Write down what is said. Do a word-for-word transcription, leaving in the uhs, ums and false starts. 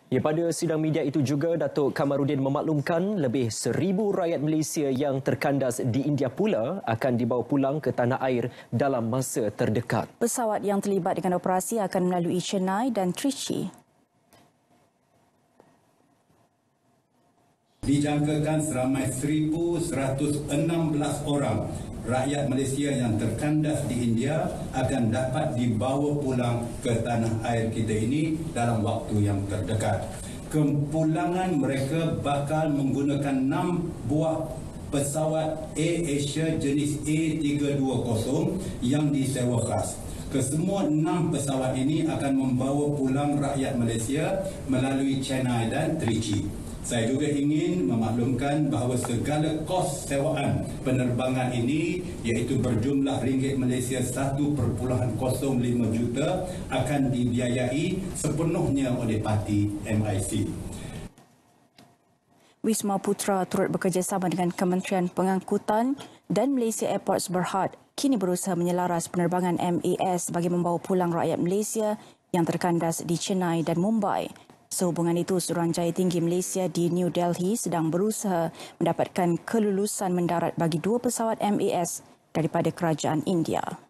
Ya, pada sidang media itu juga, Datuk Kamarudin memaklumkan lebih seribu rakyat Malaysia yang terkandas di India pula akan dibawa pulang ke tanah air dalam masa terdekat. Pesawat yang terlibat dengan operasi akan melalui Chennai dan Trichy. Dijangkakan seramai seribu seratus enam belas orang rakyat Malaysia yang terkandas di India akan dapat dibawa pulang ke tanah air kita ini dalam waktu yang terdekat. Kepulangan mereka bakal menggunakan enam buah pesawat Air Asia jenis A tiga dua kosong yang disewa khas. Kesemua enam pesawat ini akan membawa pulang rakyat Malaysia melalui Chennai dan Trichy. Saya juga ingin memaklumkan bahawa segala kos sewaan penerbangan ini iaitu berjumlah ringgit Malaysia satu perpuluhan kosong lima juta akan dibiayai sepenuhnya oleh parti M I C. Wisma Putra turut bekerjasama dengan Kementerian Pengangkutan dan Malaysia Airports Berhad kini berusaha menyelaras penerbangan M A S bagi membawa pulang rakyat Malaysia yang terkandas di Chennai dan Mumbai. Sehubungan itu, Suruhanjaya Tinggi Malaysia di New Delhi sedang berusaha mendapatkan kelulusan mendarat bagi dua pesawat M A S daripada kerajaan India.